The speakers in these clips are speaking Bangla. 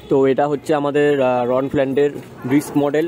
তো এটা হচ্ছে আমাদের রন ফ্ল্যান্ডের ব্রিস্ক মডেল।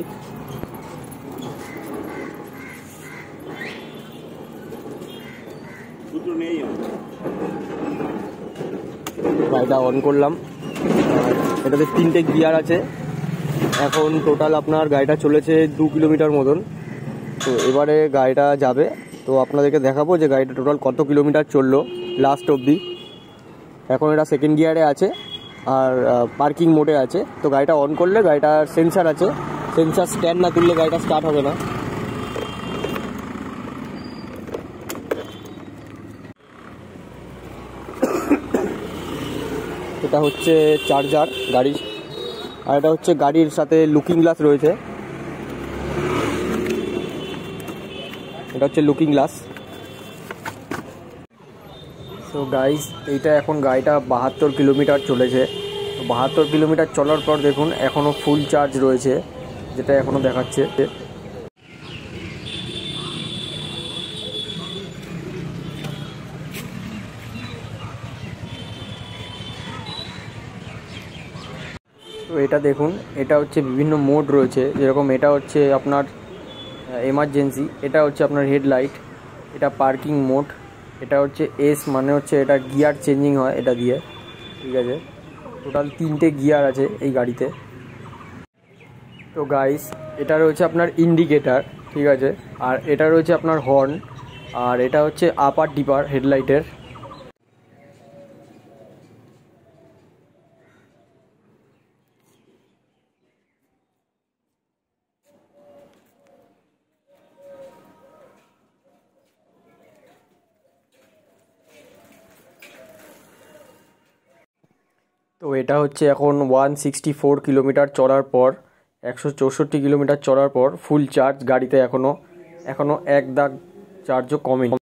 গাড়িটা অন করলাম, এটাতে 3টে গিয়ার আছে। এখন টোটাল আপনার গাড়িটা চলেছে 2 কিলোমিটার মতন। তো এবারে গাড়িটা যাবে, তো আপনাদেরকে দেখাবো যে গাড়িটা টোটাল কত কিলোমিটার চললো লাস্ট অবধি। এখন এটা সেকেন্ড গিয়ারে আছে আর পার্কিং মোডে আছে। তো গাড়িটা অন করলে গাড়িটার সেন্সার আছে, সেন্সার স্ট্যান্ড না তুললে গাড়িটা স্টার্ট হবে না। এটা হচ্ছে চার্জার গাড়ির, আর এটা হচ্ছে গাড়ির সাথে লুকিং গ্লাস রয়েছে। এটা হচ্ছে লুকিং গ্লাস। সো গাইস, এইটা এখন গাড়িটা 72 কিলোমিটার চলেছে। তো 72 কিলোমিটার চলার পর দেখুন এখনও ফুল চার্জ রয়েছে, যেটা এখনও দেখাচ্ছে। তো এটা দেখুন, এটা হচ্ছে বিভিন্ন মোড রয়েছে, যেরকম এটা হচ্ছে আপনার এমার্জেন্সি, এটা হচ্ছে আপনার হেডলাইট, এটা পার্কিং মোড, এটা হচ্ছে এস মানে হচ্ছে এটা গিয়ার চেঞ্জিং হয় এটা দিয়ে, ঠিক আছে। টোটাল 3টে গিয়ার আছে এই গাড়িতে। তো গাইস, এটা রয়েছে আপনার ইন্ডিকেটার, ঠিক আছে, আর এটা রয়েছে আপনার হর্ন, আর এটা হচ্ছে আপার ডিপার হেডলাইটের। তো এটা হচ্ছে এখন 164 কিলোমিটার চলার পর, 164 কিলোমিটার চলার পর ফুল চার্জ গাড়িতে। এখনও 1 দাগ চার্জও কমেনি।